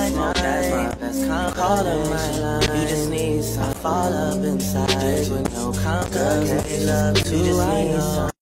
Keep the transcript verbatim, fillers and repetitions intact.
my night. Call up my line. You just need some fall up inside with no complications. You just need some